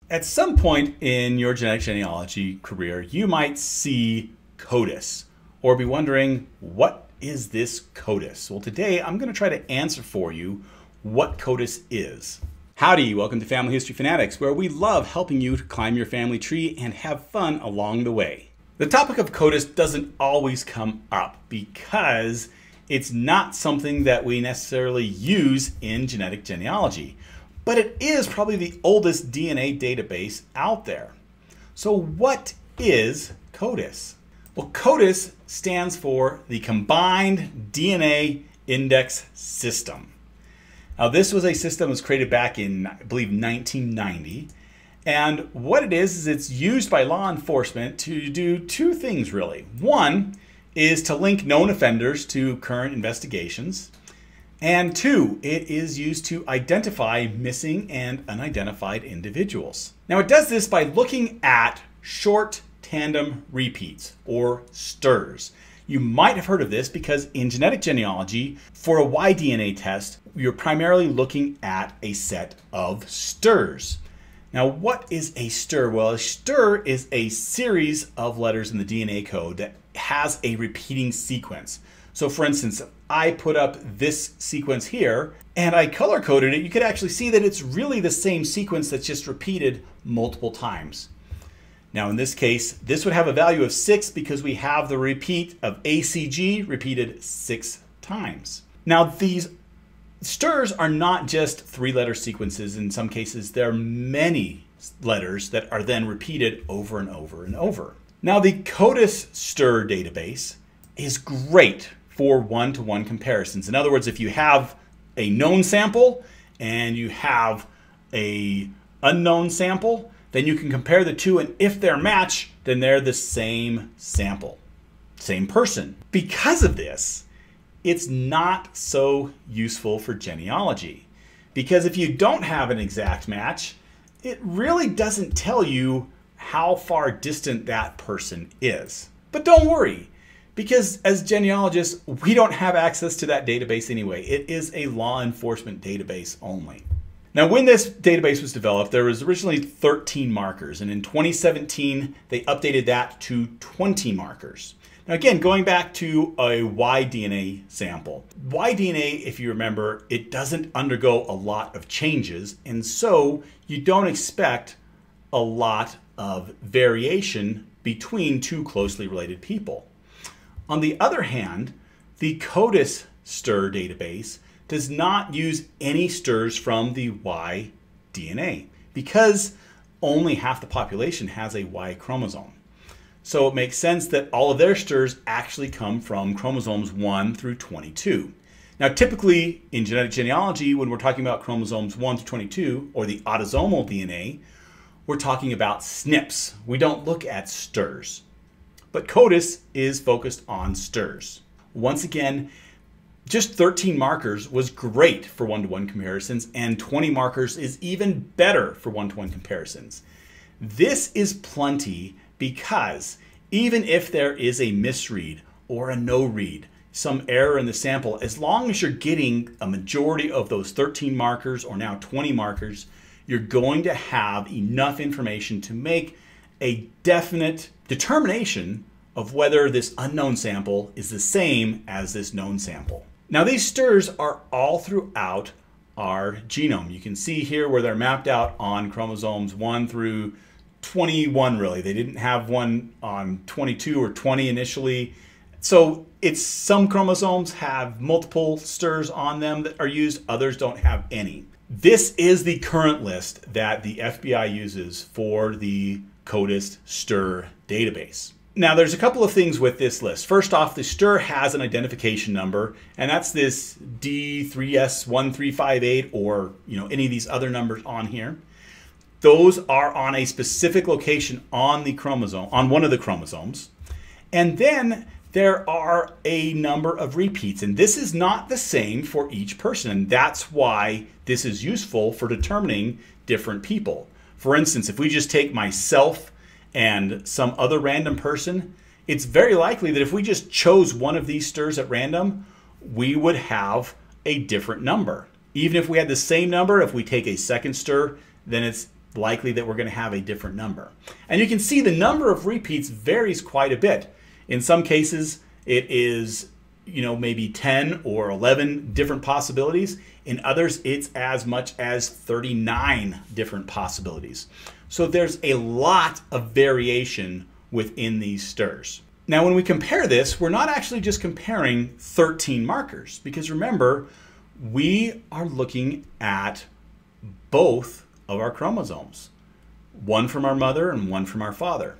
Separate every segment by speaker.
Speaker 1: At some point in your genetic genealogy career, you might see CODIS or be wondering, what is this CODIS? Well, today I'm going to try to answer for you what CODIS is. Howdy, welcome to Family History Fanatics, where we love helping you to climb your family tree and have fun along the way. The topic of CODIS doesn't always come up because it's not something that we necessarily use in genetic genealogy. But it is probably the oldest DNA database out there. So what is CODIS? Well, CODIS stands for the Combined DNA Index System. Now, this was a system that was created back in, I believe, 1990. And what it is it's used by law enforcement to do two things, really. One is to link known offenders to current investigations. And two, it is used to identify missing and unidentified individuals. Now, it does this by looking at short tandem repeats, or STRs. You might have heard of this because in genetic genealogy, for a Y-DNA test, you're primarily looking at a set of STRs. Now, what is a STR? Well, a STR is a series of letters in the DNA code that has a repeating sequence. So for instance, if I put up this sequence here and I color coded it, you could actually see that it's really the same sequence that's just repeated multiple times. Now in this case, this would have a value of 6 because we have the repeat of ACG repeated 6 times. Now these STRs are not just 3-letter sequences. In some cases, there are many letters that are then repeated over and over and over. Now the CODIS STR database is great for one-to-one comparisons. In other words, if you have a known sample and you have an unknown sample, then you can compare the two, and if they're matched, then they're the same sample, same person. Because of this, it's not so useful for genealogy. Because if you don't have an exact match, it really doesn't tell you how far distant that person is. But don't worry, because as genealogists, we don't have access to that database anyway. It is a law enforcement database only. Now, when this database was developed, there was originally 13 markers, and in 2017, they updated that to 20 markers. Now, again, going back to a Y-DNA sample. Y-DNA, if you remember, it doesn't undergo a lot of changes, and so you don't expect a lot of variation between two closely related people. On the other hand, the CODIS STR database does not use any STRs from the Y DNA because only half the population has a Y chromosome. So it makes sense that all of their STRs actually come from chromosomes 1 through 22. Now, typically in genetic genealogy, when we're talking about chromosomes 1 through 22, or the autosomal DNA, we're talking about SNPs. We don't look at STRs. But CODIS is focused on STRs. Once again, just 13 markers was great for one-to-one comparisons, and 20 markers is even better for one-to-one comparisons. This is plenty because even if there is a misread or a no read, some error in the sample, as long as you're getting a majority of those 13 markers or now 20 markers, you're going to have enough information to make a definite determination of whether this unknown sample is the same as this known sample. Now, these STRs are all throughout our genome. You can see here where they're mapped out on chromosomes 1 through 21, really. They didn't have one on 22 or 20 initially. So some chromosomes have multiple STRs on them that are used, others don't have any. This is the current list that the FBI uses for the CODIS STR database. Now, there's a couple of things with this list. First off, the STR has an identification number, and that's this D3S1358 or any of these other numbers on here. Those are on a specific location on the chromosome, on one of the chromosomes. And then there are a number of repeats, and this is not the same for each person, and that's why this is useful for determining different people. For instance, if we just take myself and some other random person, it's very likely that if we just chose one of these STRs at random, we would have a different number. Even if we had the same number, if we take a second STR, then it's likely that we're going to have a different number. And you can see the number of repeats varies quite a bit. In some cases, it is, maybe 10 or 11 different possibilities. In others, it's as much as 39 different possibilities. So there's a lot of variation within these STRs. Now, when we compare this, we're not actually just comparing 13 markers, because remember, we are looking at both of our chromosomes, one from our mother and one from our father.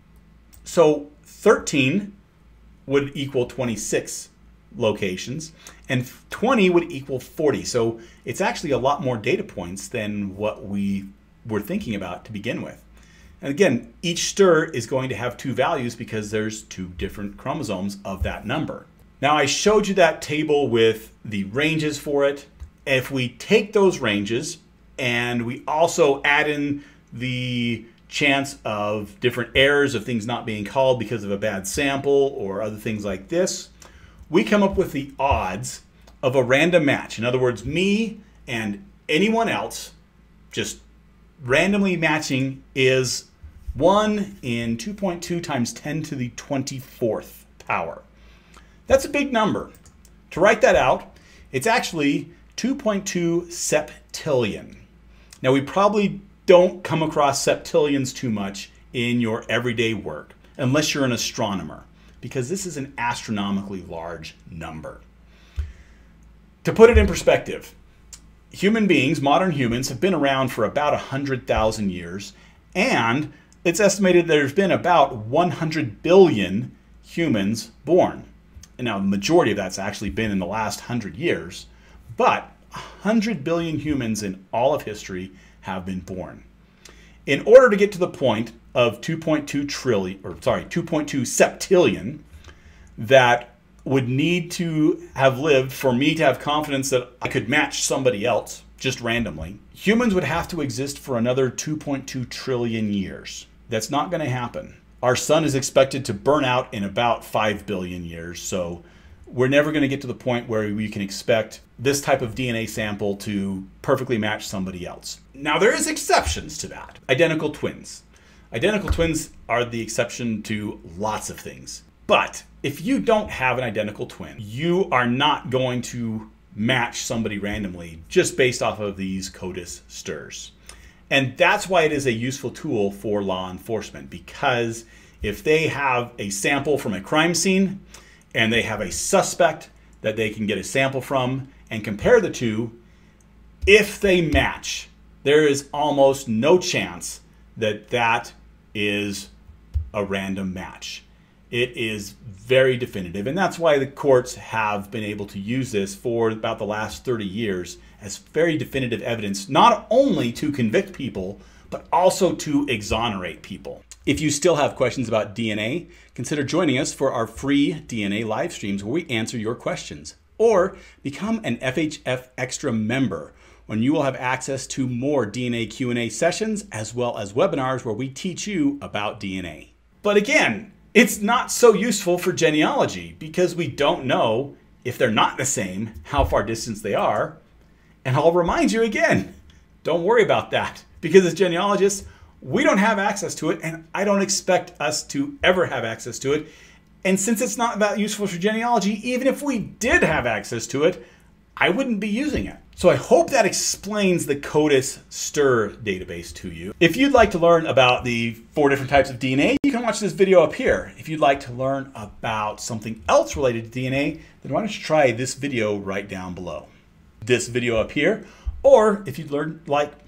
Speaker 1: So 13 would equal 26 locations, and 20 would equal 40. So it's actually a lot more data points than what we were thinking about to begin with. And again, each STR is going to have two values because there's two different chromosomes of that number. Now, I showed you that table with the ranges for it. If we take those ranges and we also add in the chance of different errors of things not being called because of a bad sample or other things like this, we come up with the odds of a random match. In other words, me and anyone else just randomly matching is 1 in 2.2 times 10 to the 24th power. That's a big number. To write that out, it's actually 2.2 septillion. Now, we probably don't come across septillions too much in your everyday work, unless you're an astronomer, because this is an astronomically large number. To put it in perspective, human beings, modern humans, have been around for about 100,000 years, and it's estimated there's been about 100 billion humans born. And now, the majority of that's actually been in the last 100 years, but 100 billion humans in all of history have been born. In order to get to the point of 2.2 septillion that would need to have lived for me to have confidence that I could match somebody else just randomly, humans would have to exist for another 2.2 trillion years. That's not going to happen. Our sun is expected to burn out in about 5 billion years, so we're never going to get to the point where we can expect this type of DNA sample to perfectly match somebody else. Now, there is exceptions to that. Identical twins. Identical twins are the exception to lots of things. But if you don't have an identical twin, you are not going to match somebody randomly just based off of these CODIS STRs. And that's why it is a useful tool for law enforcement, because if they have a sample from a crime scene and they have a suspect that they can get a sample from and compare the two, if they match, there is almost no chance that that is a random match. It is very definitive, and that's why the courts have been able to use this for about the last 30 years as very definitive evidence, not only to convict people, but also to exonerate people. If you still have questions about DNA, consider joining us for our free DNA live streams where we answer your questions. Or become an FHF Extra member, when you will have access to more DNA Q&A sessions as well as webinars where we teach you about DNA. But again, it's not so useful for genealogy because we don't know if they're not the same, how far distance they are. And I'll remind you again, don't worry about that, because as genealogists, we don't have access to it, and I don't expect us to ever have access to it. And since it's not that useful for genealogy, even if we did have access to it, I wouldn't be using it. So I hope that explains the CODIS STR database to you. If you'd like to learn about the 4 different types of DNA, you can watch this video up here. If you'd like to learn about something else related to DNA, then why don't you try this video right down below. This video up here, or if you'd like